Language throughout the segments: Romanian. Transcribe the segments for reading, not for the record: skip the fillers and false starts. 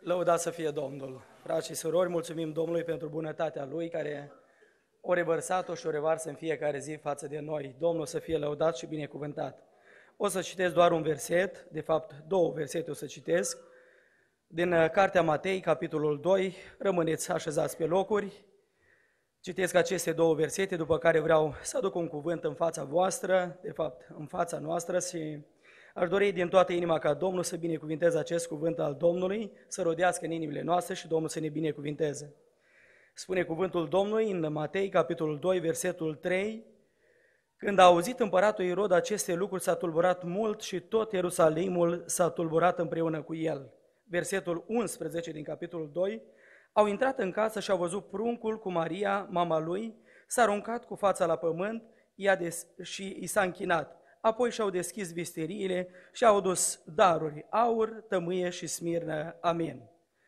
Lăudat să fie Domnul! Frați și surori, mulțumim Domnului pentru bunătatea Lui care o revărsat-o și o revarsă în fiecare zi față de noi. Domnul să fie lăudat și binecuvântat. O să citesc doar un verset, de fapt două versete o să citesc, din Cartea Matei, capitolul 2, rămâneți așezați pe locuri. Citesc aceste două versete, după care vreau să aduc un cuvânt în fața voastră, de fapt în fața noastră, și aș dori din toată inima ca Domnul să binecuvinteze acest cuvânt al Domnului, să rodească în inimile noastre și Domnul să ne binecuvinteze. Spune cuvântul Domnului în Matei, capitolul 2, versetul 3, când a auzit împăratul Irod aceste lucruri, s-a tulburat mult și tot Ierusalimul s-a tulburat împreună cu el. Versetul 11 din capitolul 2, au intrat în casă și au văzut pruncul cu Maria, mama lui, s-a aruncat cu fața la pământ și i s-a închinat. Apoi și-au deschis visteriile și au adus daruri, aur, tămâie și smirnă. Amin.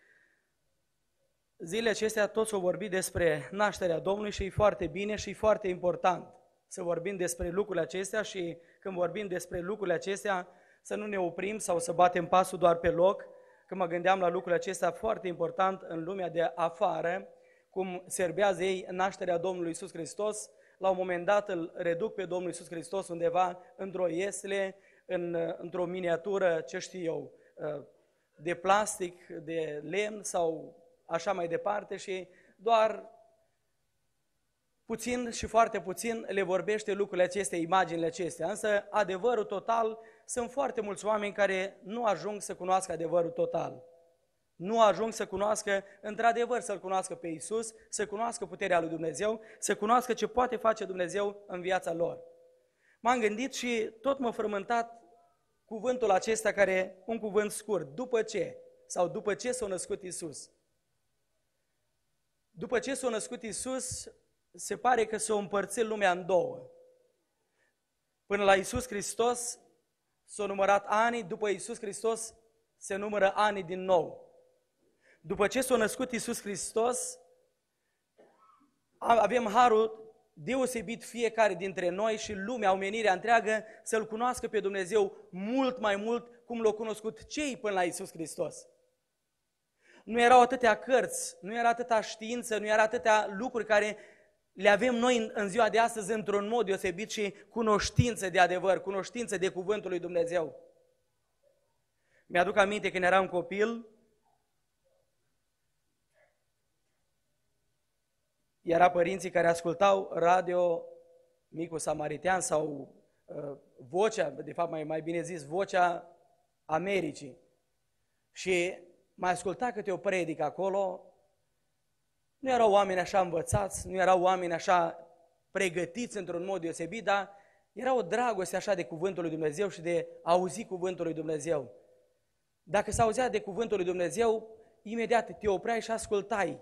Zilele acestea toți au vorbit despre nașterea Domnului și e foarte bine și e foarte important să vorbim despre lucrurile acestea și când vorbim despre lucrurile acestea să nu ne oprim sau să batem pasul doar pe loc. Când mă gândeam la lucrurile acestea, foarte important în lumea de afară, cum serbează ei nașterea Domnului Iisus Hristos, la un moment dat îl reduc pe Domnul Iisus Hristos undeva într-o iesle, într-o miniatură, ce știu eu, de plastic, de lemn sau așa mai departe și doar puțin și foarte puțin le vorbește lucrurile acestea, imaginile acestea. Însă adevărul total, sunt foarte mulți oameni care nu ajung să cunoască adevărul total. Nu ajung să cunoască, într-adevăr, să-L cunoască pe Iisus, să cunoască puterea lui Dumnezeu, să cunoască ce poate face Dumnezeu în viața lor. M-am gândit și tot m-a frământat cuvântul acesta, care un cuvânt scurt, după ce, sau după ce s-a născut Iisus. După ce s-a născut Iisus, se pare că s-a împărțit lumea în două. Până la Iisus Hristos s-au numărat ani, după Iisus Hristos se numără ani din nou. După ce s-a născut Iisus Hristos, avem harul deosebit fiecare dintre noi și lumea, omenirea întreagă, să-L cunoască pe Dumnezeu mult mai mult cum l-au cunoscut cei până la Iisus Hristos. Nu erau atâtea cărți, nu era atâta știință, nu era atâtea lucruri care le avem noi în ziua de astăzi într-un mod deosebit și cunoștință de adevăr, cunoștință de cuvântul lui Dumnezeu. Mi-aduc aminte când eram copil, era părinții care ascultau radio Micul Samaritean sau Vocea, de fapt mai bine zis, Vocea Americii. Și mai asculta câte o predică acolo. Nu erau oameni așa învățați, nu erau oameni așa pregătiți într-un mod deosebit, dar era o dragoste așa de cuvântul lui Dumnezeu și de a auzi cuvântul lui Dumnezeu. Dacă se auzea de cuvântul lui Dumnezeu, imediat te opreai și ascultai.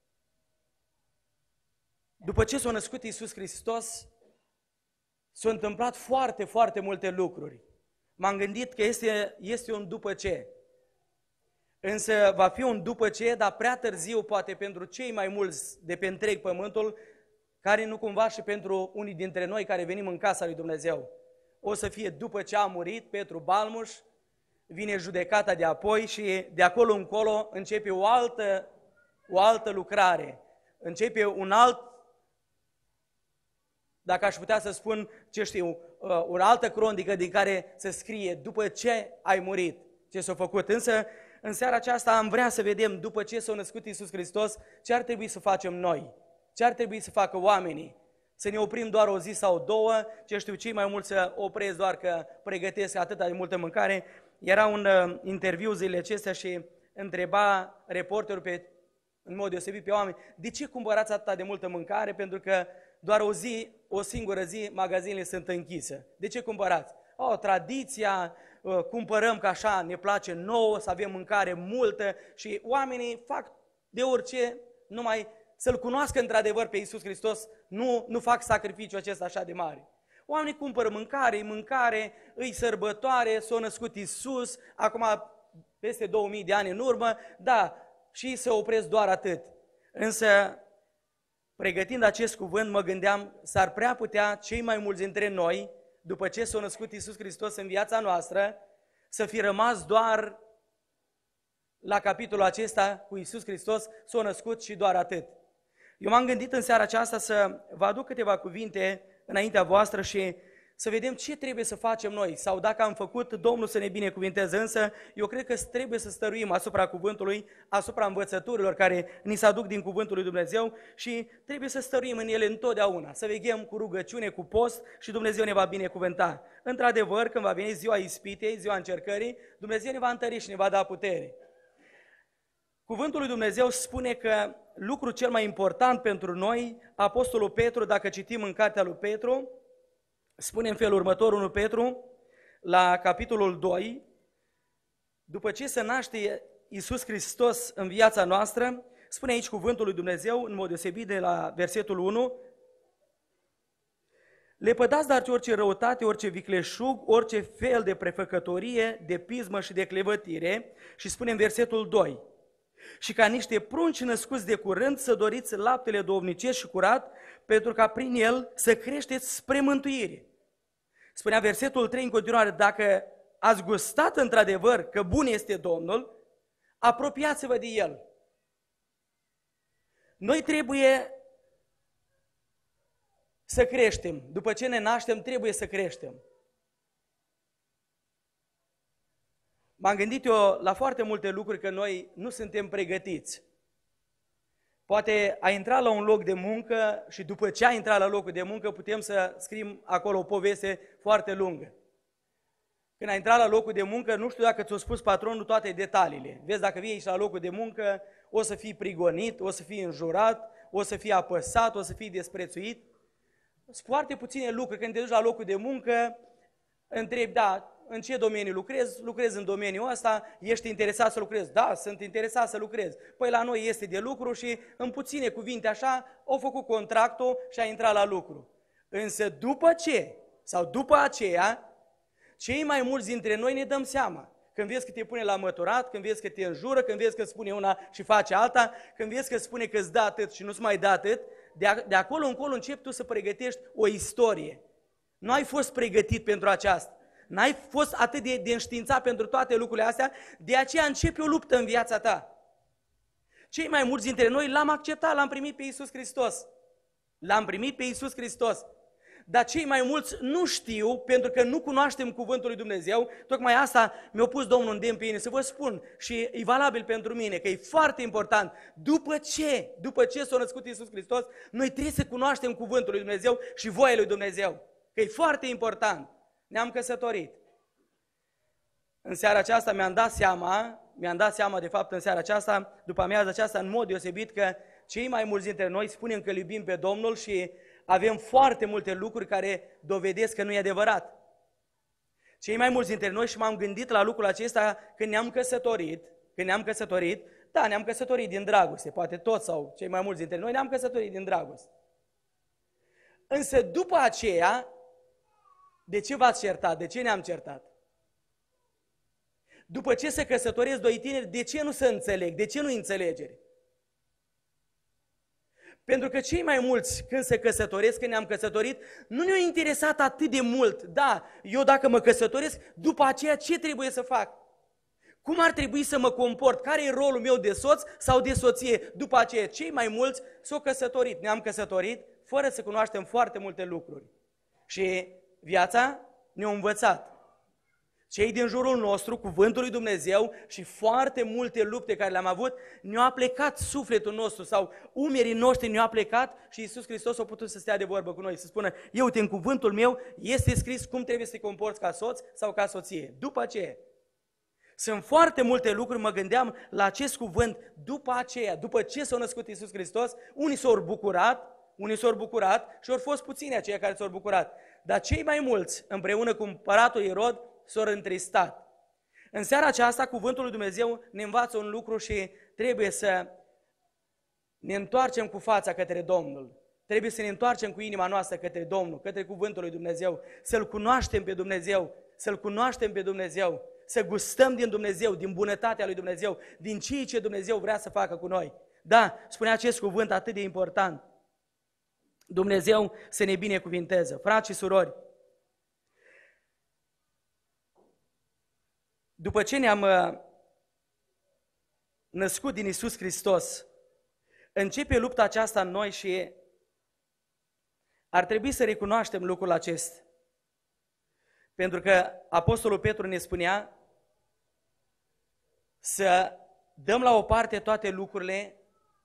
După ce s-a născut Iisus Hristos, s-au întâmplat foarte, foarte multe lucruri. M-am gândit că este un după ce. Însă va fi un după ce, dar prea târziu poate pentru cei mai mulți de pe întreg pământul, care nu cumva și pentru unii dintre noi care venim în casa lui Dumnezeu. O să fie după ce a murit Petru Balmuș, vine judecata de apoi și de acolo încolo începe o altă lucrare. Începe un alt, dacă aș putea să spun, ce știu, o altă cronică din care se scrie după ce ai murit, ce s-a făcut. Însă în seara aceasta am vrea să vedem, după ce s-a născut Iisus Hristos, ce ar trebui să facem noi, ce ar trebui să facă oamenii. Să ne oprim doar o zi sau două, ce știu, cei mai mulți să opresc doar că pregătesc atâta de multă mâncare. Era un interviu zilele acestea și întreba reporterul în mod deosebit pe oameni, de ce cumpărați atâta de multă mâncare? Pentru că doar o singură zi magazinele sunt închise. De ce cumpărați? Tradiția, cumpărăm că așa ne place nouă, să avem mâncare multă și oamenii fac de orice, numai să-L cunoască într-adevăr pe Iisus Hristos, nu fac sacrificiul acesta așa de mare. Oamenii cumpără mâncare, îi sărbătoare, s-a născut Iisus, acum peste 2000 de ani în urmă, da, și se opresc doar atât. Însă, pregătind acest cuvânt, mă gândeam, s-ar prea putea cei mai mulți dintre noi, după ce s-a născut Iisus Hristos în viața noastră, să fi rămas doar la capitolul acesta cu Iisus Hristos s-a născut și doar atât. Eu m-am gândit în seara aceasta să vă aduc câteva cuvinte înaintea voastră și să vedem ce trebuie să facem noi, sau dacă am făcut, Domnul să ne binecuvinteze, însă eu cred că trebuie să stăruim asupra cuvântului, asupra învățăturilor care ni se aduc din cuvântul lui Dumnezeu și trebuie să stăruim în ele întotdeauna, să veghem cu rugăciune, cu post și Dumnezeu ne va binecuvânta. Într-adevăr, când va veni ziua ispitei, ziua încercării, Dumnezeu ne va întări și ne va da putere. Cuvântul lui Dumnezeu spune că lucrul cel mai important pentru noi, Apostolul Petru, dacă citim în cartea lui Petru, spune în felul următor, 1 Petru, la capitolul 2, după ce se naște Iisus Hristos în viața noastră, spune aici cuvântul lui Dumnezeu, în mod deosebit de la versetul 1, lepădați dar orice răutate, orice vicleșug, orice fel de prefăcătorie, de pismă și de clevătire, și spune în versetul 2, și ca niște prunci născuți de curând să doriți laptele duhovnicesc și curat, pentru ca prin el să creșteți spre mântuire. Spunea versetul 3 în continuare, dacă ați gustat într-adevăr că bun este Domnul, apropiați-vă de el. Noi trebuie să creștem. După ce ne naștem, trebuie să creștem. M-am gândit eu la foarte multe lucruri că noi nu suntem pregătiți. Poate ai intrat la un loc de muncă și după ce ai intrat la locul de muncă putem să scriem acolo o poveste foarte lungă. Când ai intrat la locul de muncă, nu știu dacă ți-a spus patronul toate detaliile. Vezi, dacă vii aici la locul de muncă, o să fii prigonit, o să fii înjurat, o să fii apăsat, o să fii desprețuit. Sunt foarte puține lucruri. Când te duci la locul de muncă, întrebi, da, în ce domeniu lucrezi? Lucrezi în domeniul ăsta, ești interesat să lucrezi? Da, sunt interesat să lucrez. Păi la noi este de lucru și în puține cuvinte așa, au făcut contractul și a intrat la lucru. Însă după ce, sau după aceea, cei mai mulți dintre noi ne dăm seama. Când vezi că te pune la măturat, când vezi că te înjură, când vezi că spune una și face alta, când vezi că spune că îți dă atât și nu-ți mai dă atât, de acolo încolo începi tu să pregătești o istorie. Nu ai fost pregătit pentru aceasta. N-ai fost atât de înștiințat pentru toate lucrurile astea, de aceea începe o luptă în viața ta. Cei mai mulți dintre noi l-am acceptat, l-am primit pe Iisus Hristos. L-am primit pe Iisus Hristos. Dar cei mai mulți nu știu, pentru că nu cunoaștem cuvântul lui Dumnezeu, tocmai asta mi-a pus Domnul îndemn pe mine să vă spun și e valabil pentru mine, că e foarte important. După ce s-a născut Iisus Hristos, noi trebuie să cunoaștem cuvântul lui Dumnezeu și voia lui Dumnezeu, că e foarte important. Ne-am căsătorit. În seara aceasta mi-am dat seama de fapt în seara aceasta, după amiaza aceasta, în mod deosebit că cei mai mulți dintre noi spunem că iubim pe Domnul și avem foarte multe lucruri care dovedesc că nu e adevărat. Cei mai mulți dintre noi, și m-am gândit la lucrul acesta când ne-am căsătorit, da, ne-am căsătorit din dragoste, poate toți sau cei mai mulți dintre noi ne-am căsătorit din dragoste. Însă după aceea, de ce v-ați certat? De ce ne-am certat? După ce se căsătoresc doi tineri, de ce nu se înțeleg? De ce nu înțelegere? Pentru că cei mai mulți, când se căsătoresc, când ne-am căsătorit, nu ne-au interesat atât de mult. Da, eu dacă mă căsătoresc, după aceea ce trebuie să fac? Cum ar trebui să mă comport? Care e rolul meu de soț sau de soție? După aceea, cei mai mulți s-au căsătorit. Ne-am căsătorit fără să cunoaștem foarte multe lucruri. Și viața ne-a învățat. Cei din jurul nostru, cuvântul lui Dumnezeu și foarte multe lupte care le-am avut, ne-au plecat sufletul nostru sau umerii noștri ne-au plecat și Iisus Hristos a putut să stea de vorbă cu noi, să spună, eu uite, în cuvântul meu este scris cum trebuie să te comporți ca soț sau ca soție. După aceea, sunt foarte multe lucruri, mă gândeam la acest cuvânt, după ce s-a născut Iisus Hristos, unii s-au bucurat și au fost puțini aceia care s-au bucurat. Dar cei mai mulți, împreună cu împăratul Irod, s-au întristat. În seara aceasta, cuvântul lui Dumnezeu ne învață un lucru și trebuie să ne întoarcem cu fața către Domnul. Trebuie să ne întoarcem cu inima noastră către Domnul, către cuvântul lui Dumnezeu, să-L cunoaștem pe Dumnezeu, să gustăm din Dumnezeu, din bunătatea lui Dumnezeu, din ceea ce Dumnezeu vrea să facă cu noi. Da, spune acest cuvânt atât de important. Dumnezeu să ne binecuvinteze. Frați și surori, după ce ne-am născut din Iisus Hristos, începe lupta aceasta în noi și ar trebui să recunoaștem lucrul acesta. Pentru că Apostolul Petru ne spunea să dăm la o parte toate lucrurile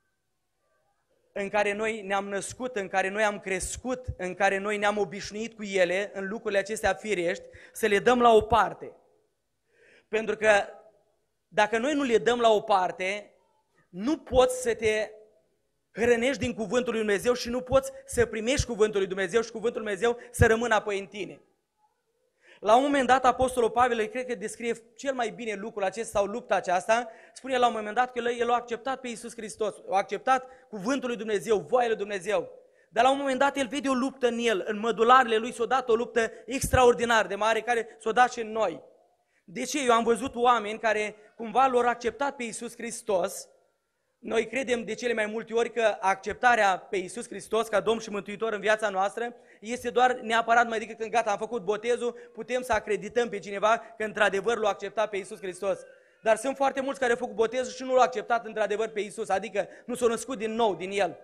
în care noi ne-am născut, în care noi am crescut, în care noi ne-am obișnuit cu ele, în lucrurile acestea firești, să le dăm la o parte. Pentru că dacă noi nu le dăm la o parte, nu poți să te hrănești din cuvântul lui Dumnezeu și nu poți să primești cuvântul lui Dumnezeu și cuvântul lui Dumnezeu să rămână apoi în tine. La un moment dat, Apostolul Pavel, cred că descrie cel mai bine lucrul acesta sau lupta aceasta, spune la un moment dat că el a acceptat pe Iisus Hristos, a acceptat cuvântul lui Dumnezeu, voia lui Dumnezeu. Dar la un moment dat el vede o luptă în el, în mădularele lui s-a dat o luptă extraordinar de mare care s-a dat și în noi. De ce? Eu am văzut oameni care cumva l-au acceptat pe Iisus Hristos. Noi credem de cele mai multe ori că acceptarea pe Iisus Hristos ca Domn și Mântuitor în viața noastră este doar neapărat mai decât când gata, am făcut botezul, putem să acredităm pe cineva că într-adevăr l-a acceptat pe Iisus Hristos. Dar sunt foarte mulți care au făcut botezul și nu l-au acceptat într-adevăr pe Iisus, adică nu s-au născut din nou din El.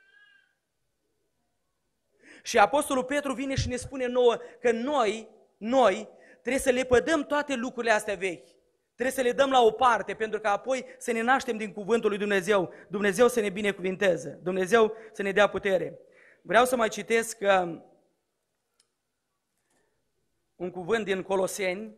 Și Apostolul Petru vine și ne spune nouă că noi trebuie să lepădăm toate lucrurile astea vechi. Trebuie să le dăm la o parte, pentru că apoi să ne naștem din cuvântul lui Dumnezeu. Dumnezeu să ne binecuvinteze, Dumnezeu să ne dea putere. Vreau să mai citesc un cuvânt din Coloseni,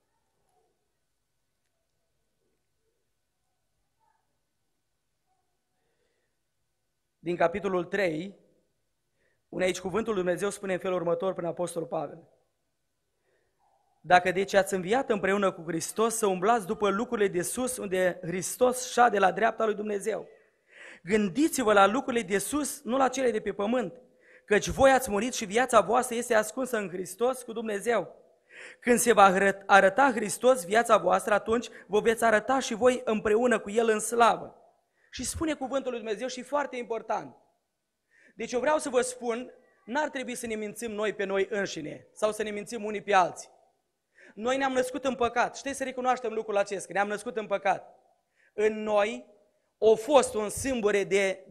din capitolul 3, unde aici cuvântul lui Dumnezeu spune în felul următor prin Apostolul Pavel. Dacă deci ați înviat împreună cu Hristos, să umblați după lucrurile de sus, unde Hristos șade la dreapta lui Dumnezeu. Gândiți-vă la lucrurile de sus, nu la cele de pe pământ, căci voi ați murit și viața voastră este ascunsă în Hristos cu Dumnezeu. Când se va arăta Hristos viața voastră, atunci vă veți arăta și voi împreună cu El în slavă. Și spune cuvântul lui Dumnezeu și foarte important. Deci eu vreau să vă spun, n-ar trebui să ne mințim noi pe noi înșine sau să ne mințim unii pe alții. Noi ne-am născut în păcat. Știți să recunoaștem lucrul acesta, că ne-am născut în păcat. În noi a fost un sâmbure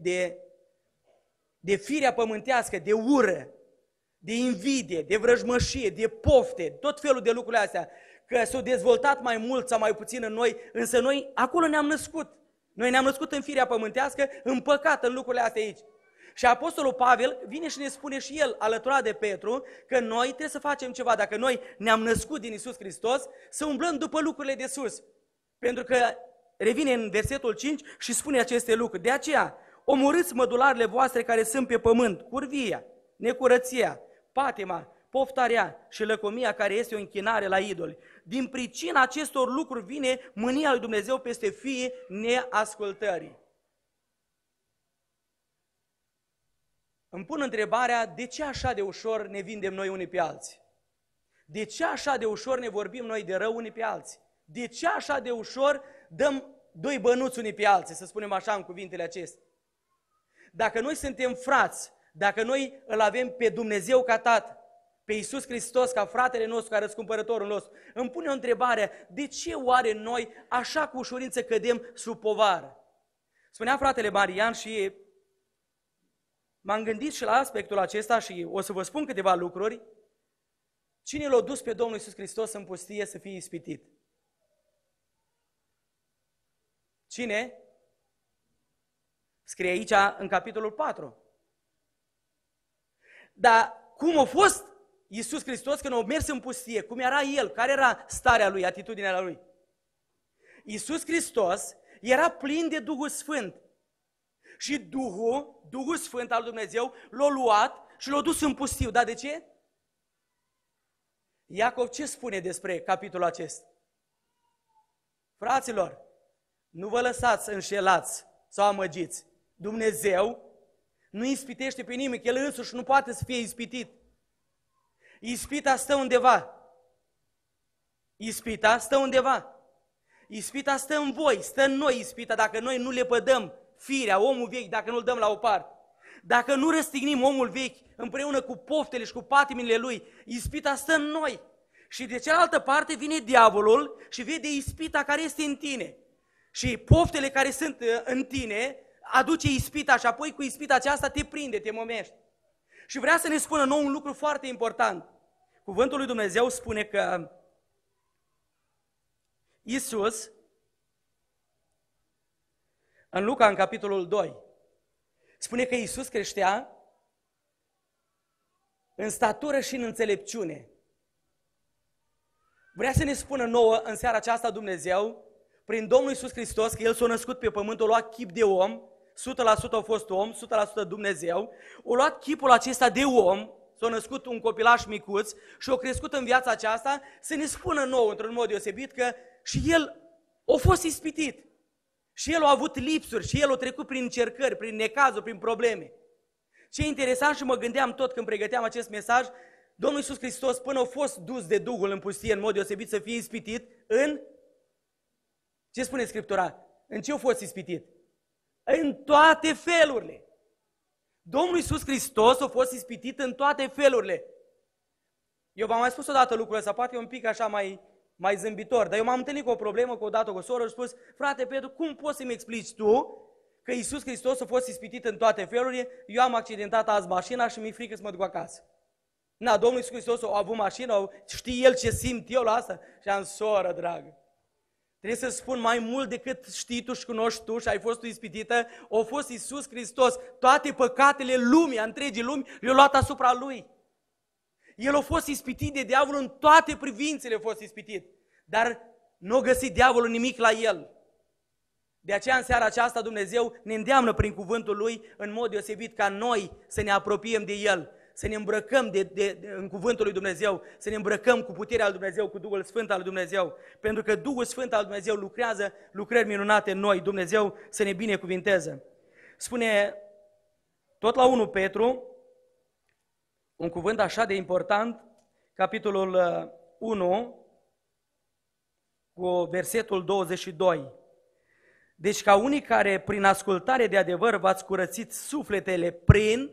de firea pământească, de ură, de invidie, de vrăjmășie, de pofte, tot felul de lucruri astea. Că s-au dezvoltat mai mult sau mai puțin în noi, însă noi acolo ne-am născut. Noi ne-am născut în firea pământească, în păcat, în lucrurile astea aici. Și Apostolul Pavel vine și ne spune și el, alăturat de Petru, că noi trebuie să facem ceva. Dacă noi ne-am născut din Iisus Hristos, să umblăm după lucrurile de sus. Pentru că revine în versetul 5 și spune aceste lucruri. De aceea, omorâți mădularele voastre care sunt pe pământ, curvia, necurăția, patima, poftarea și lăcomia care este o închinare la idoli. Din pricina acestor lucruri vine mânia lui Dumnezeu peste fiii neascultării. Îmi pun întrebarea, de ce așa de ușor ne vindem noi unii pe alții? De ce așa de ușor ne vorbim noi de rău unii pe alții? De ce așa de ușor dăm doi bănuți unii pe alții, să spunem așa în cuvintele acestea? Dacă noi suntem frați, dacă noi îl avem pe Dumnezeu ca Tată, pe Iisus Hristos ca fratele nostru, ca răscumpărătorul nostru, îmi pune o întrebare, de ce oare noi așa cu ușurință cădem sub povară? Spunea fratele Marian și m-am gândit și la aspectul acesta și o să vă spun câteva lucruri. Cine l-a dus pe Domnul Iisus Hristos în pustie să fie ispitit? Cine? Scrie aici în capitolul 4. Dar cum a fost Iisus Hristos când a mers în pustie? Cum era El? Care era starea Lui, atitudinea Lui? Iisus Hristos era plin de Duhul Sfânt. Și Duhul Sfânt al Dumnezeu l-a luat și l-a dus în pustiu. Dar de ce? Iacov ce spune despre capitolul acesta? Fraților, nu vă lăsați înșelați sau amăgiți. Dumnezeu nu ispitește pe nimeni, că El însuși nu poate să fie ispitit. Ispita stă undeva. Ispita stă undeva. Ispita stă în voi, stă în noi ispita, dacă noi nu le pădăm firea, omul vechi, dacă nu-l dăm la o parte. Dacă nu răstignim omul vechi împreună cu poftele și cu patimile lui, ispita stă în noi. Și de cealaltă parte vine diavolul și vede ispita care este în tine. Și poftele care sunt în tine aduce ispita și apoi cu ispita aceasta te prinde, te momești. Și vrea să ne spună nou un lucru foarte important. Cuvântul lui Dumnezeu spune că Iisus, în Luca, în capitolul 2, spune că Iisus creștea în statură și în înțelepciune. Vrea să ne spună nouă în seara aceasta Dumnezeu, prin Domnul Iisus Hristos, că El s-a născut pe pământ, a luat chip de om, 100% a fost om, 100% Dumnezeu, a luat chipul acesta de om, s-a născut un copilaș micuț și a crescut în viața aceasta, să ne spună nouă, într-un mod deosebit, că și El a fost ispitit. Și El a avut lipsuri, și El a trecut prin încercări, prin necazuri, prin probleme. Ce interesant, și mă gândeam tot când pregăteam acest mesaj, Domnul Iisus Hristos, până a fost dus de Duhul în pustie, în mod deosebit, să fie ispitit în... Ce spune Scriptura? În ce a fost ispitit? În toate felurile. Domnul Iisus Hristos a fost ispitit în toate felurile. Eu v-am mai spus odată lucrul ăsta, poate e un pic așa mai zâmbitor, dar eu m-am întâlnit cu o problemă odată cu o soră și spus, frate Petru, cum poți să-mi explici tu că Iisus Hristos a fost ispitit în toate felurile, eu am accidentat azi mașina și mi-e frică să mă duc acasă. Na, Domnul Iisus Hristos a avut mașină, știe El ce simt eu la asta? Și am, soră dragă, trebuie să spun mai mult decât știi tu și cunoști tu și ai fost tu ispitită, a fost Iisus Hristos, toate păcatele lumii, a întregii lumi, le-a luat asupra Lui. El a fost ispitit de diavol în toate privințele, a fost ispitit, dar nu a găsit diavolul nimic la El. De aceea în seara aceasta Dumnezeu ne îndeamnă prin cuvântul Lui în mod deosebit ca noi să ne apropiem de El, să ne îmbrăcăm în cuvântul lui Dumnezeu, să ne îmbrăcăm cu puterea lui Dumnezeu, cu Duhul Sfânt al lui Dumnezeu, pentru că Duhul Sfânt al lui Dumnezeu lucrează lucrări minunate în noi, Dumnezeu să ne binecuvinteze. Spune tot la 1 Petru, un cuvânt așa de important, capitolul 1, cu versetul 22. Deci ca unii care prin ascultare de adevăr v-ați curățit sufletele prin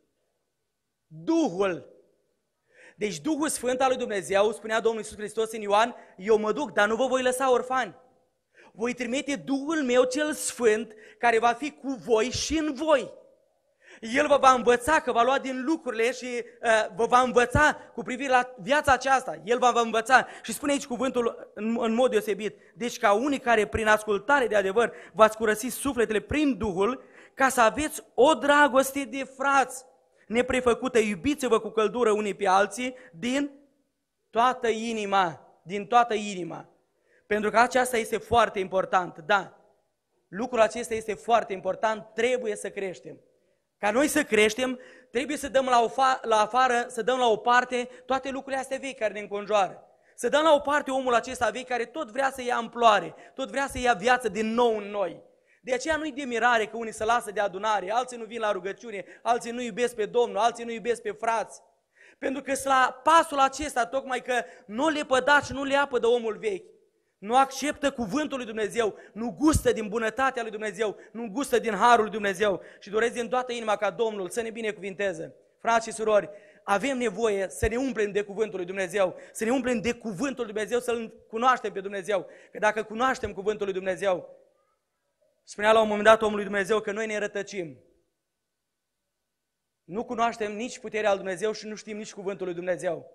Duhul. Deci Duhul Sfânt al lui Dumnezeu, spunea Domnul Iisus Hristos în Ioan, eu mă duc, dar nu vă voi lăsa orfani. Voi trimite Duhul meu cel Sfânt, care va fi cu voi și în voi. El vă va învăța, că va lua din lucrurile și vă va învăța cu privire la viața aceasta. El va învăța și spune aici cuvântul în mod deosebit. Deci ca unii care prin ascultare de adevăr v-ați curățit sufletele prin Duhul, ca să aveți o dragoste de frați neprefăcută, iubiți-vă cu căldură unii pe alții din toată inima, Pentru că aceasta este foarte important, da. Lucrul acesta este foarte important, trebuie să creștem. Ca noi să creștem, trebuie să dăm la afară, să dăm la o parte toate lucrurile astea vechi care ne înconjoară. Să dăm la o parte omul acesta vechi care tot vrea să ia amploare, tot vrea să ia viață din nou în noi. De aceea nu-i de mirare că unii se lasă de adunare, alții nu vin la rugăciune, alții nu iubesc pe Domnul, alții nu iubesc pe frați. Pentru că sunt la pasul acesta, tocmai că nu le păda și nu le apă de omul vechi. Nu acceptă cuvântul lui Dumnezeu, nu gustă din bunătatea lui Dumnezeu, nu gustă din harul lui Dumnezeu și doresc din toată inima ca Domnul să ne binecuvinteze. Frați și surori, avem nevoie să ne umplem de cuvântul lui Dumnezeu, să ne umplem de cuvântul lui Dumnezeu, să-L cunoaștem pe Dumnezeu. Că dacă cunoaștem cuvântul lui Dumnezeu, spunea la un moment dat omul lui Dumnezeu că noi ne rătăcim. Nu cunoaștem nici puterea lui Dumnezeu și nu știm nici cuvântul lui Dumnezeu.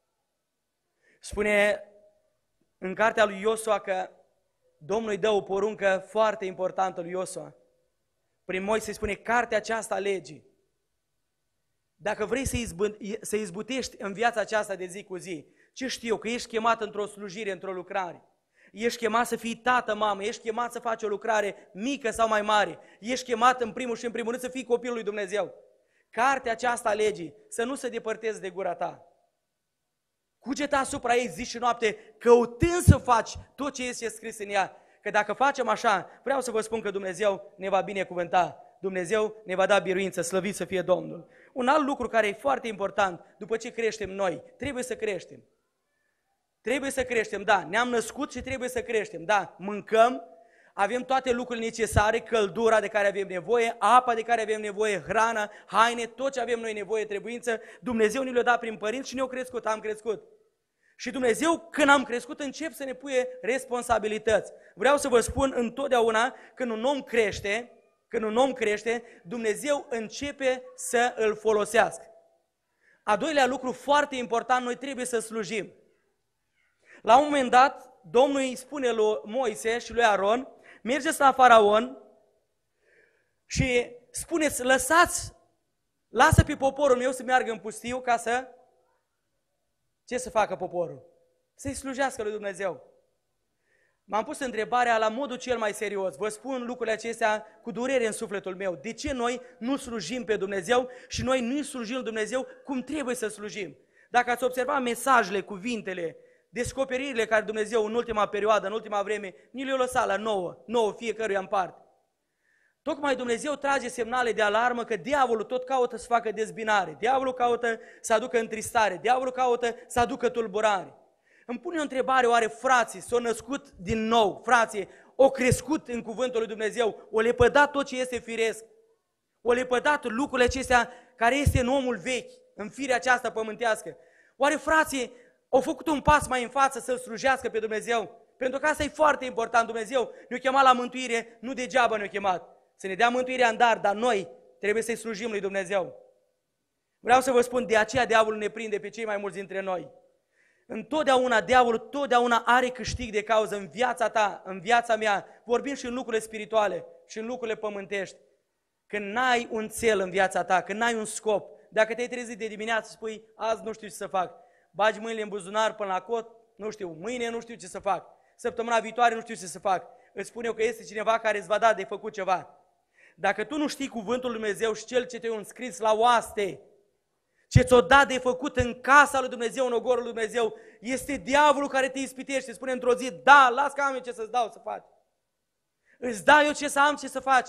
Spune în cartea lui Iosua că Domnul îi dă o poruncă foarte importantă lui Iosua. Prin Moise spune, cartea aceasta a legii. Dacă vrei să izbutești în viața aceasta de zi cu zi, ce știu eu, că ești chemat într-o slujire, într-o lucrare, ești chemat să fii tată, mamă, ești chemat să faci o lucrare mică sau mai mare, ești chemat în primul și în primul rând să fii copilul lui Dumnezeu. Cartea aceasta a legii, să nu se depărteze de gura ta. Cugeta asupra ei zi și noapte, căutând să faci tot ce este scris în ea. Că dacă facem așa, vreau să vă spun că Dumnezeu ne va binecuvânta. Dumnezeu ne va da biruință, slăvit să fie Domnul. Un alt lucru care e foarte important, după ce creștem noi, trebuie să creștem. Trebuie să creștem, da, ne-am născut și trebuie să creștem, da, mâncăm, avem toate lucrurile necesare, căldura de care avem nevoie, apa de care avem nevoie, hrana, haine, tot ce avem noi nevoie, trebuință, Dumnezeu ne le-a dat prin părinți și ne-au crescut, am crescut. Și Dumnezeu, când am crescut, încep să ne pune responsabilități. Vreau să vă spun întotdeauna, când un om crește, Dumnezeu începe să îl folosească. A doilea lucru foarte important, noi trebuie să slujim. La un moment dat, Domnul îi spune lui Moise și lui Aron, mergeți la Faraon și spuneți, lasă pe poporul meu să meargă în pustiu ca să... Ce să facă poporul? Să-i slujească lui Dumnezeu. M-am pus întrebarea la modul cel mai serios. Vă spun lucrurile acestea cu durere în sufletul meu. De ce noi nu slujim pe Dumnezeu și noi nu slujim Dumnezeu cum trebuie să slujim? Dacă ați observat mesajele, cuvintele, descoperirile care Dumnezeu în ultima perioadă, în ultima vreme, ni le-a lăsat la nouă fiecăruia în parte. Tocmai Dumnezeu trage semnale de alarmă că diavolul tot caută să facă dezbinare, diavolul caută să aducă întristare, diavolul caută să aducă tulburare. Îmi pune o întrebare, oare frații s-au născut din nou, frații au crescut în cuvântul lui Dumnezeu, au lepădat tot ce este firesc, au lepădat lucrurile acestea care este în omul vechi, în firea aceasta pământească. Oare frații au făcut un pas mai în față să-L slujească pe Dumnezeu? Pentru că asta e foarte important, Dumnezeu ne-a chemat la mântuire, nu degeaba ne-a chemat. Să ne dea mântuirea în dar noi trebuie să-i slujim lui Dumnezeu. Vreau să vă spun, de aceea diavolul ne prinde pe cei mai mulți dintre noi. Întotdeauna, diavolul totdeauna are câștig de cauză în viața ta, în viața mea, vorbim și în lucrurile spirituale și în lucrurile pământești. Când n-ai un cel în viața ta, când n-ai un scop, dacă te-ai trezit de dimineață, spui, azi nu știu ce să fac, bagi mâinile în buzunar până la cot, nu știu, mâine nu știu ce să fac, săptămâna viitoare nu știu ce să fac, îți spun eu că este cineva care îți va da de făcut ceva. Dacă tu nu știi cuvântul lui Dumnezeu și cel ce te-a înscris la oaste, ce ți-o dat de făcut în casa lui Dumnezeu, în ogorul lui Dumnezeu, este diavolul care te ispitește, spune într-o zi, da, las că am eu ce să-ți dau să faci. Îți dau eu ce să am ce să faci.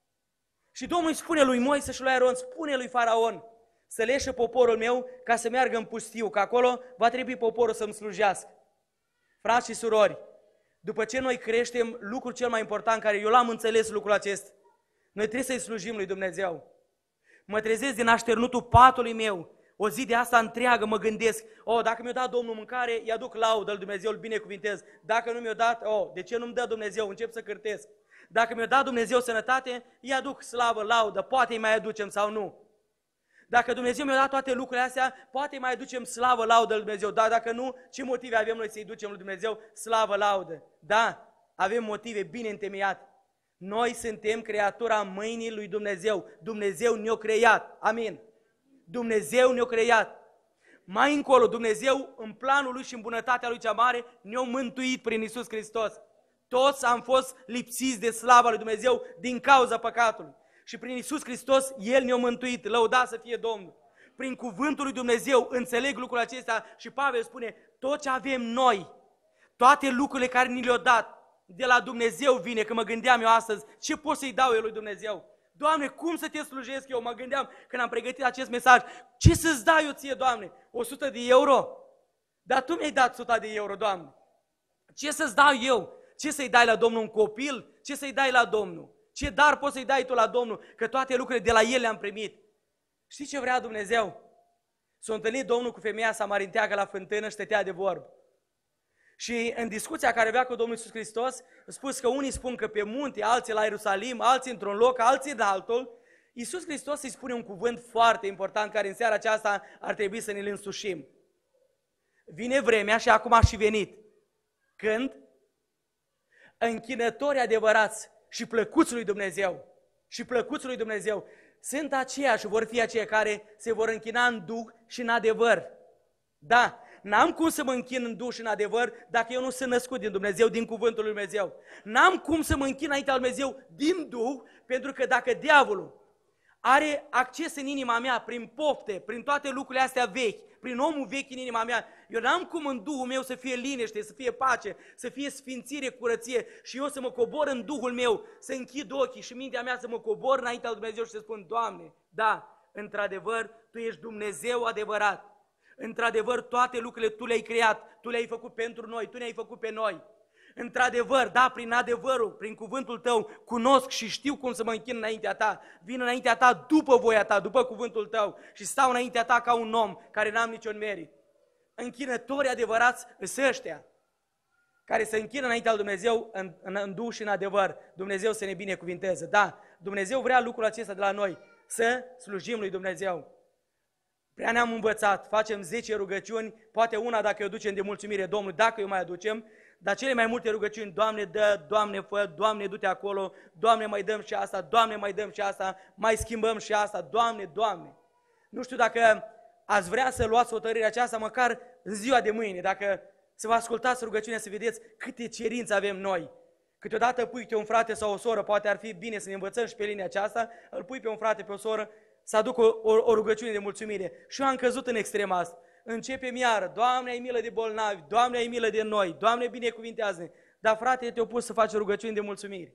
Și Domnul îi spune lui Moise și lui Aron, spune lui Faraon, să leșe poporul meu ca să meargă în pustiu, că acolo va trebui poporul să-mi slujească. Frați și surori, după ce noi creștem, lucrul cel mai important, care eu l-am înțeles lucrul acesta, noi trebuie să-i slujim lui Dumnezeu. Mă trezesc din așternutul patului meu, o zi de asta întreagă mă gândesc, dacă mi-a dat Domnul mâncare, îi aduc laudă lui Dumnezeu, îl binecuvintez. Dacă nu mi-a dat, de ce nu-mi dă Dumnezeu, încep să cârtesc. Dacă mi-a dat Dumnezeu sănătate, îi aduc slavă, laudă, poate îi mai aducem sau nu. Dacă Dumnezeu mi-a dat toate lucrurile astea, poate îi mai aducem slavă, laudă lui Dumnezeu. Dar dacă nu, ce motive avem noi să-i ducem lui Dumnezeu slavă, laudă? Da, avem motive bine întemeiate. Noi suntem creatura mâinii lui Dumnezeu. Dumnezeu ne-a creat. Amin. Dumnezeu ne-a creat. Mai încolo, Dumnezeu, în planul Lui și în bunătatea Lui cea mare, ne-a mântuit prin Iisus Hristos. Toți am fost lipsiți de slava lui Dumnezeu din cauza păcatului. Și prin Iisus Hristos, El ne-a mântuit. Lăudat să fie Domnul. Prin cuvântul lui Dumnezeu înțeleg lucrurile acestea și Pavel spune, tot ce avem noi, toate lucrurile care ni le-au dat, de la Dumnezeu vine, că mă gândeam eu astăzi, ce pot să-i dau eu lui Dumnezeu? Doamne, cum să te slujesc eu? Mă gândeam când am pregătit acest mesaj, ce să-ți dau eu ție, Doamne? 100 de euro? Dar Tu mi-ai dat 100 de euro, Doamne. Ce să-ți dau eu? Ce să-i dai la Domnul, un copil? Ce să-i dai la Domnul? Ce dar poți să-i dai Tu la Domnul? Că toate lucrurile de la El le-am primit. Știi ce vrea Dumnezeu? S-a întâlnit Domnul cu femeia samarinteacă la fântână și stătea de vorbă. Și în discuția care avea cu Domnul Iisus Hristos, a spus că unii spun că pe munte, alții la Ierusalim, alții într-un loc, alții în altul. Iisus Hristos îi spune un cuvânt foarte important care în seara aceasta ar trebui să ne-l însușim. Vine vremea și acum a și venit. Când închinătorii adevărați și plăcuți lui Dumnezeu, sunt aceia și vor fi aceia care se vor închina în duh și în adevăr. Da, n-am cum să mă închin în duh și în adevăr dacă eu nu sunt născut din Dumnezeu, din cuvântul lui Dumnezeu. N-am cum să mă închin înaintea lui Dumnezeu din duh, pentru că dacă diavolul are acces în inima mea prin pofte, prin toate lucrurile astea vechi, prin omul vechi în inima mea, eu n-am cum în Duhul meu să fie liniște, să fie pace, să fie sfințire, curăție și eu să mă cobor în Duhul meu, să închid ochii și mintea mea să mă cobor înaintea lui Dumnezeu și să spun, Doamne, da, într-adevăr, Tu ești Dumnezeu adevărat. Într-adevăr, toate lucrurile Tu le-ai creat, Tu le-ai făcut pentru noi, Tu ne-ai făcut pe noi. Într-adevăr, da, prin adevărul, prin cuvântul Tău, cunosc și știu cum să mă închin înaintea Ta. Vin înaintea Ta după voia Ta, după cuvântul Tău și stau înaintea Ta ca un om care n-am niciun merit. închinători adevărați sunt ăștia care se închină înaintea lui Dumnezeu în duh și în adevăr. Dumnezeu să ne binecuvinteze. Da, Dumnezeu vrea lucrul acesta de la noi, să slujim lui Dumnezeu. Prea ne-am învățat, facem 10 rugăciuni, poate una dacă o ducem de mulțumire Domnului, dacă o mai aducem, dar cele mai multe rugăciuni, Doamne dă, Doamne fă, Doamne du-te acolo, Doamne mai dăm și asta, Doamne mai dăm și asta, mai schimbăm și asta, Doamne, Doamne. Nu știu dacă ați vrea să luați hotărârea aceasta măcar în ziua de mâine, dacă să vă ascultați rugăciunea, să vedeți câte cerințe avem noi. Câteodată pui pe un frate sau o soră, poate ar fi bine să ne învățăm și pe linia aceasta, îl pui pe un frate, pe o soră, să aducă o rugăciune de mulțumire. Și eu am căzut în extrema asta. Începem iară, Doamne ai milă de bolnavi, Doamne ai milă de noi, Doamne binecuvintează-ne. Dar frate, te-au pus să faci rugăciuni de mulțumire.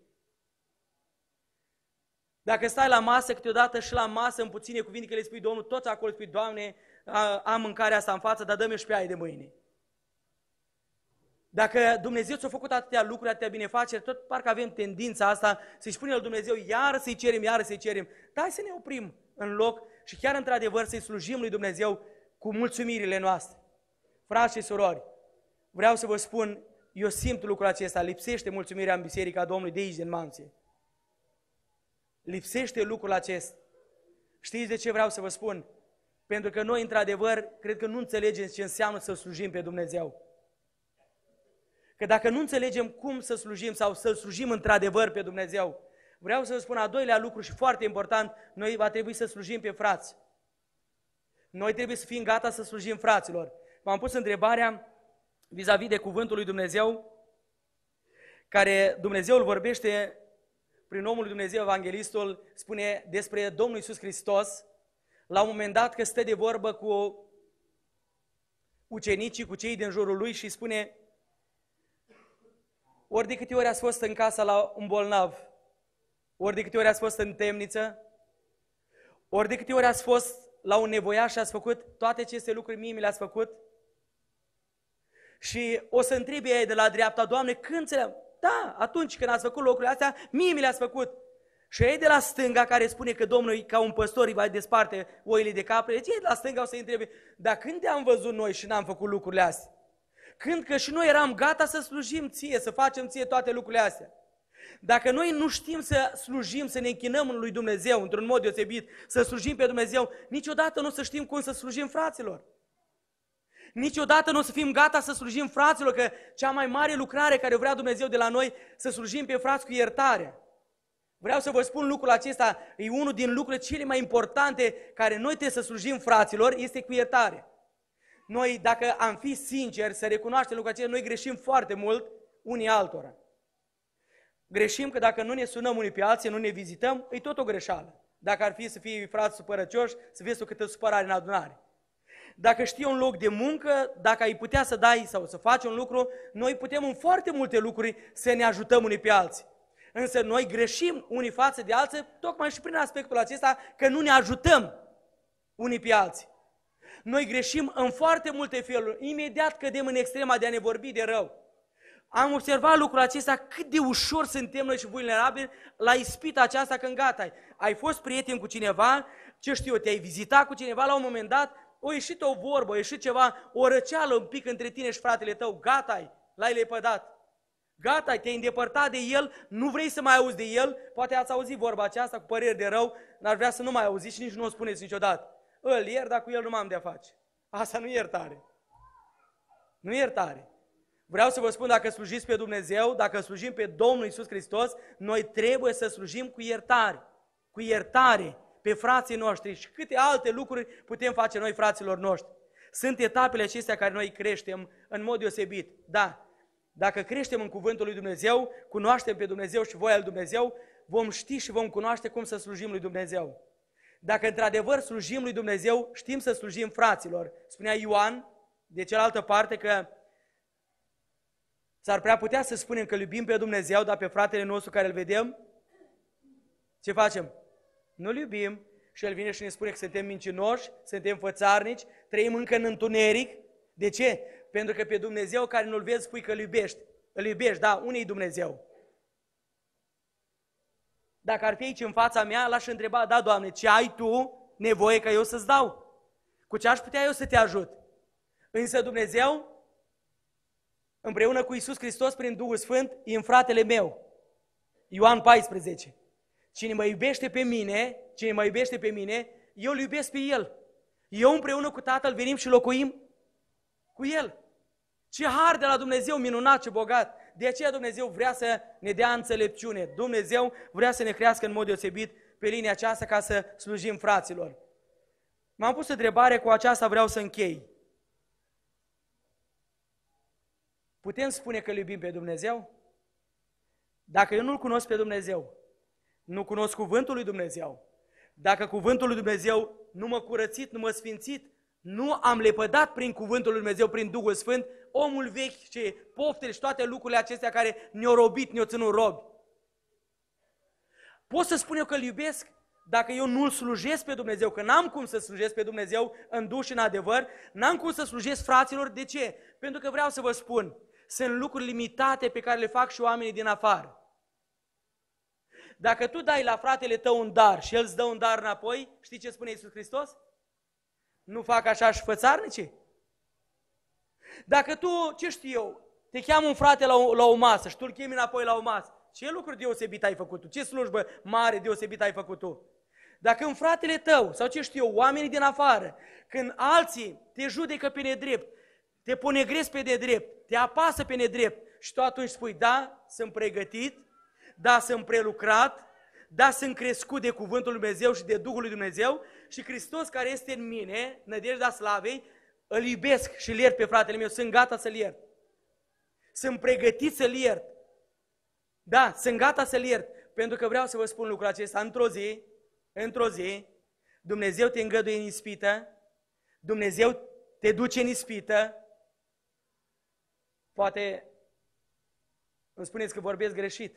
Dacă stai la masă, câteodată și la masă în puține cuvinte că le spui Domnul, toți acolo spui, Doamne, am mâncarea asta în față, dar dă-mi și pe aia de mâine. Dacă Dumnezeu ți-a făcut atâtea lucruri, atâtea binefaceri, tot parcă avem tendința asta să-i spunem lui Dumnezeu, iară să-i cerem, iară să-i cerem. Dar hai să ne oprim în loc și chiar într-adevăr să-i slujim lui Dumnezeu cu mulțumirile noastre. Frați și surori, vreau să vă spun, eu simt lucrul acesta, lipsește mulțumirea în Biserica Domnului de aici, din Manțe. Lipsește lucrul acesta. Știți de ce vreau să vă spun? Pentru că noi, într-adevăr, cred că nu înțelegem ce înseamnă să slujim pe Dumnezeu. Că dacă nu înțelegem cum să slujim sau să slujim într-adevăr pe Dumnezeu, vreau să vă spun a doilea lucru și foarte important, noi va trebui să slujim pe frați. Noi trebuie să fim gata să slujim fraților. M-am pus întrebarea vis-a-vis de cuvântul lui Dumnezeu, care Dumnezeu îl vorbește prin omul lui Dumnezeu, evanghelistul, spune despre Domnul Iisus Hristos, la un moment dat că stă de vorbă cu ucenicii, cu cei din jurul lui și spune, ori de câte ori ați fost în casa la un bolnav, ori de câte ori ați fost în temniță, ori de câte ori ați fost la un nevoiaș și ați făcut toate aceste lucruri, mie mi le-ați făcut? Și o să întrebi ei de la dreapta, Doamne, când ți le-am? Da, atunci când ați făcut lucrurile astea, mie mi le-ați făcut. Și ei de la stânga, care spune că Domnul, ca un păstor, îi va desparte oile de capre, ei de la stânga o să-i întrebe, dar când te-am văzut noi și n-am făcut lucrurile astea? Când că și noi eram gata să slujim ție, să facem ție toate lucrurile astea. Dacă noi nu știm să slujim, să ne închinăm lui Dumnezeu într-un mod deosebit, să slujim pe Dumnezeu, niciodată nu o să știm cum să slujim fraților. Niciodată nu o să fim gata să slujim fraților, că cea mai mare lucrare care vrea Dumnezeu de la noi, să slujim pe frați cu iertare. Vreau să vă spun lucrul acesta, e unul din lucrurile cele mai importante care noi trebuie să slujim fraților, este cu iertare. Noi, dacă am fi sinceri să recunoaștem lucrul acesta, noi greșim foarte mult unii altora. Greșim că dacă nu ne sunăm unii pe alții, nu ne vizităm, e tot o greșeală. Dacă ar fi să fii frați supărăcioși, să vezi o câtă supărare în adunare. Dacă știi un loc de muncă, dacă ai putea să dai sau să faci un lucru, noi putem în foarte multe lucruri să ne ajutăm unii pe alții. Însă noi greșim unii față de alții, tocmai și prin aspectul acesta că nu ne ajutăm unii pe alții. Noi greșim în foarte multe feluri, imediat cădem în extrema de a ne vorbi de rău. Am observat lucrul acesta, cât de ușor suntem noi și vulnerabili la ispita aceasta când gata. Ai fost prieten cu cineva, ce știu eu, te-ai vizitat cu cineva, la un moment dat, o ieșit o vorbă, o ieșit ceva, o răceală un pic între tine și fratele tău, gata-i, l-ai lepădat. Gata, te-ai îndepărtat de el, nu vrei să mai auzi de el, poate ați auzit vorba aceasta cu păreri de rău, n-ar vrea să nu mai auziți și nici nu o spuneți niciodată. Îl iert, dar cu el nu m-am de-a face. Asta nu e iertare. Nu e iertare. Vreau să vă spun, dacă slujiți pe Dumnezeu, dacă slujim pe Domnul Iisus Hristos, noi trebuie să slujim cu iertare pe frații noștri și câte alte lucruri putem face noi fraților noștri. Sunt etapele acestea care noi creștem în mod deosebit. Da, dacă creștem în cuvântul lui Dumnezeu, cunoaștem pe Dumnezeu și voia lui Dumnezeu, vom ști și vom cunoaște cum să slujim lui Dumnezeu. Dacă într-adevăr slujim lui Dumnezeu, știm să slujim fraților. Spunea Ioan, de cealaltă parte, că s-ar prea putea să spunem că iubim pe Dumnezeu, dar pe fratele nostru care îl vedem, ce facem? Nu-l iubim și el vine și ne spune că suntem mincinoși, suntem fățarnici, trăim încă în întuneric. De ce? Pentru că pe Dumnezeu care nu-l vezi spui că îl iubești. Îl iubești, da, unde-i Dumnezeu? Dacă ar fi aici în fața mea, l-aș întreba, da, Doamne, ce ai Tu nevoie ca eu să-ți dau? Cu ce aș putea eu să te ajut? Însă Dumnezeu, împreună cu Iisus Hristos prin Duhul Sfânt, e în fratele meu. Ioan 14. Cine mă iubește pe mine, eu îl iubesc pe El. Eu împreună cu Tatăl venim și locuim cu El. Ce har de la Dumnezeu minunat, ce bogat! De aceea Dumnezeu vrea să ne dea înțelepciune. Dumnezeu vrea să ne crească în mod deosebit pe linia aceasta ca să slujim fraților. M-am pus întrebare, cu aceasta vreau să închei. Putem spune că îl iubim pe Dumnezeu? Dacă eu nu-L cunosc pe Dumnezeu, nu cunosc cuvântul lui Dumnezeu, dacă cuvântul lui Dumnezeu nu mă curățit, nu mă sfințit, nu am lepădat prin cuvântul lui Dumnezeu, prin Duhul Sfânt, omul vechi și poftele și toate lucrurile acestea care ne-au robit, ne-au ținut robi. Pot să spun eu că îl iubesc dacă eu nu-L slujesc pe Dumnezeu, că n-am cum să slujesc pe Dumnezeu în duș și în adevăr, n-am cum să slujesc fraților. De ce? Pentru că vreau să vă spun, sunt lucruri limitate pe care le fac și oamenii din afară. Dacă tu dai la fratele tău un dar și el îți dă un dar înapoi, știi ce spune Iisus Hristos? Nu fac așa și fățarnici? Dacă tu, ce știu eu, te cheamă un frate la o masă și tu îl chemi înapoi la o masă, ce lucruri deosebit ai făcut tu? Ce slujbă mare deosebit ai făcut tu? Dacă în fratele tău, sau ce știu eu, oamenii din afară, când alții te judecă pe nedrept, te ponegresc pe nedrept, te apasă pe nedrept și tu atunci spui, da, sunt pregătit, da, sunt prelucrat, da, sunt crescut de cuvântul lui Dumnezeu și de Duhul lui Dumnezeu și Hristos care este în mine, nădejdea slavei, îl iubesc și îl iert pe fratele meu, sunt gata să-l iert. Sunt pregătit să-l iert. Da, sunt gata să-l iert, pentru că vreau să vă spun lucrul acesta. Într-o zi, Dumnezeu te îngăduie în ispită, Dumnezeu te duce în ispită. Poate îmi spuneți că vorbesc greșit.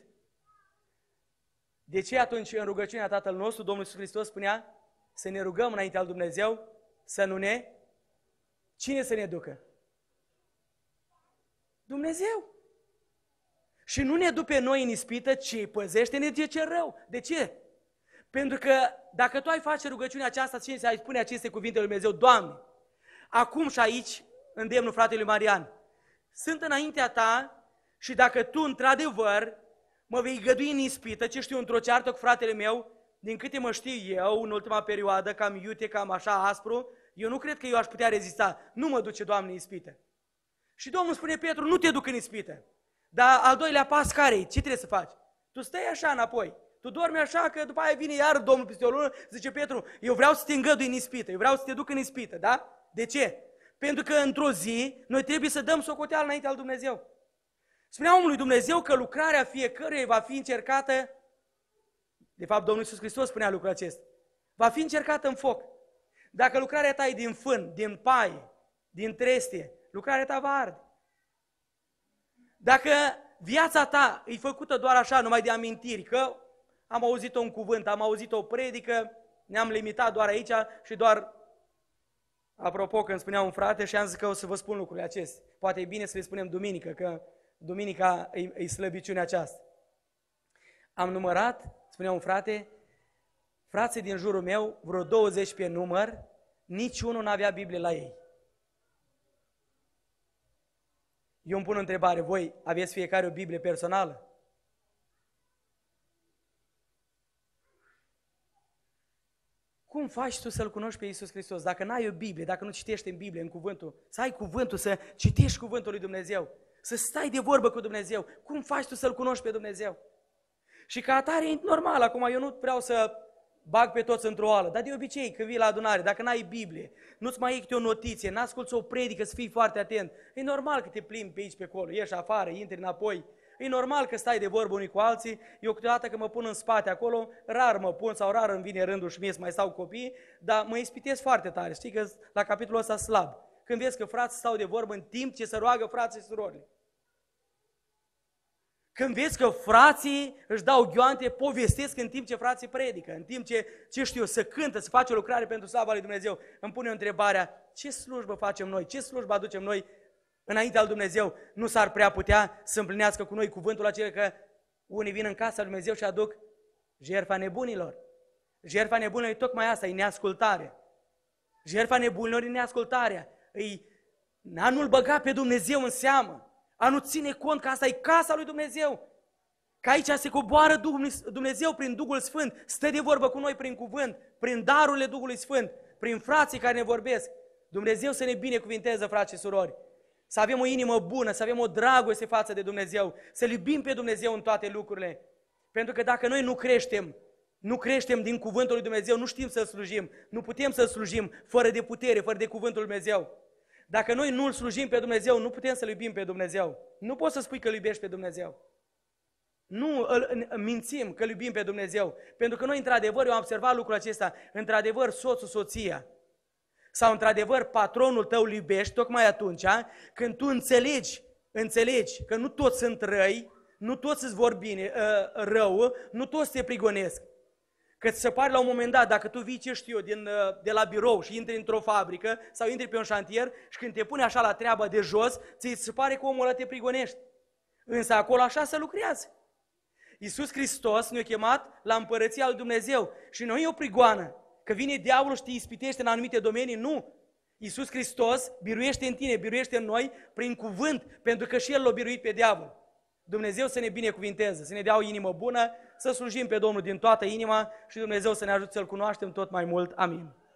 De ce atunci în rugăciunea Tatăl nostru, Domnul Iisus Hristos spunea să ne rugăm înaintea lui Dumnezeu, să nu ne... Cine să ne ducă? Dumnezeu. Și nu ne duce noi în ispită, ci păzește-ne de ce rău. De ce? Pentru că dacă tu ai face rugăciunea aceasta, cine să ai spune aceste cuvinte lui Dumnezeu, Doamne, acum și aici, îndemnul fratelui Marian, sunt înaintea ta și dacă tu într-adevăr mă vei gădui în ispită, ce știu, într-o ceartă cu fratele meu, din câte mă știu eu, în ultima perioadă, cam iute, cam așa aspru, eu nu cred că eu aș putea rezista. Nu mă duce, Doamne, în ispită. Și Domnul spune, Petru, nu te duc în ispită. Dar al doilea pas care-i? Ce trebuie să faci? Tu stai așa înapoi. Tu dormi așa că după aia vine iar Domnul peste o lună, zice Petru, eu vreau să te îngădui în ispită, eu vreau să te duc în ispită, da? De ce? Pentru că într-o zi noi trebuie să dăm socoteală înaintea lui Dumnezeu. Spunea omului Dumnezeu că lucrarea fiecăruia va fi încercată, de fapt Domnul Iisus Hristos spunea lucrul acesta, va fi încercată în foc. Dacă lucrarea ta e din fân, din paie, din trestie, lucrarea ta va arde. Dacă viața ta e făcută doar așa, numai de amintiri, că am auzit un cuvânt, am auzit o predică, ne-am limitat doar aici și doar, apropo, când spunea un frate și am zis că o să vă spun lucrurile acestea. Poate e bine să le spunem duminică, că duminica e slăbiciunea aceasta. Am numărat, spunea un frate, frații din jurul meu, vreo 20 pe număr, niciunul n-avea Biblie la ei. Eu îmi pun o întrebare, voi aveți fiecare o Biblie personală? Cum faci tu să-L cunoști pe Iisus Hristos? Dacă n-ai o Biblie, dacă nu citești în Biblie, în cuvântul, să ai cuvântul, să citești cuvântul lui Dumnezeu, să stai de vorbă cu Dumnezeu, cum faci tu să-L cunoști pe Dumnezeu? Și ca atare e normal, acum eu nu vreau să bag pe toți într-o oală, dar de obicei când vii la adunare, dacă n-ai Biblie, nu-ți mai iei câte o notiție, n-asculți o predică, să fii foarte atent, e normal că te plimbi pe aici, pe acolo, ieși afară, intri înapoi, e normal că stai de vorbă unii cu alții, eu câteodată când mă pun în spate acolo, rar mă pun sau rar îmi vine rândul și mie să mai stau copii, dar mă ispitesc foarte tare, știi că la capitolul ăsta slab, când vezi că frații stau de vorbă în timp ce se roagă frații și surorile. Când vezi că frații își dau ghioante, povestesc în timp ce frații predică, în timp ce știu eu, să cântă, să face o lucrare pentru slava lui Dumnezeu, îmi pune o întrebarea, ce slujbă facem noi, ce slujbă aducem noi înaintea lui Dumnezeu? Nu s-ar prea putea să împlinească cu noi cuvântul acela că unii vin în casa lui Dumnezeu și aduc jertfa nebunilor. Jertfa nebunilor e tocmai asta, e neascultarea. Jertfa nebunilor e neascultarea. A nu-L băga pe Dumnezeu în seamă, a nu ține cont că asta e casa lui Dumnezeu, că aici se coboară Dumnezeu prin Duhul Sfânt, stă de vorbă cu noi prin cuvânt, prin darurile Duhului Sfânt, prin frații care ne vorbesc. Dumnezeu să ne binecuvinteze, frați și surori, să avem o inimă bună, să avem o dragoste față de Dumnezeu, să-L iubim pe Dumnezeu în toate lucrurile. Pentru că dacă noi nu creștem din cuvântul lui Dumnezeu, nu știm să-L slujim, nu putem să-L slujim fără de putere, fără de cuvântul lui Dumnezeu. Dacă noi nu-L slujim pe Dumnezeu, nu putem să-L iubim pe Dumnezeu. Nu poți să spui că Îl iubești pe Dumnezeu. Nu mințim că Îl iubim pe Dumnezeu. Pentru că noi, într-adevăr, eu am observat lucrul acesta, într-adevăr, soțul, soția, sau într-adevăr, patronul tău îl iubești tocmai atunci când tu înțelegi că nu toți sunt răi, nu toți îți vor bine, rău, nu toți te prigonesc. Că ți se pare la un moment dat, dacă tu vii, ce știu eu, de la birou și intri într-o fabrică sau intri pe un șantier și când te pune așa la treabă de jos, ți se pare că omul ăla te prigonești. Însă acolo așa se lucrează. Iisus Hristos ne-a chemat la împărăția lui Dumnezeu și nu e o prigoană, că vine diavolul și te ispitește în anumite domenii, nu. Iisus Hristos biruiește în tine, biruiește în noi prin cuvânt, pentru că și El l-a biruit pe diavol. Dumnezeu să ne binecuvinteze, să ne dea o inimă bună, să slujim pe Domnul din toată inima și Dumnezeu să ne ajute să-L cunoaștem tot mai mult. Amin.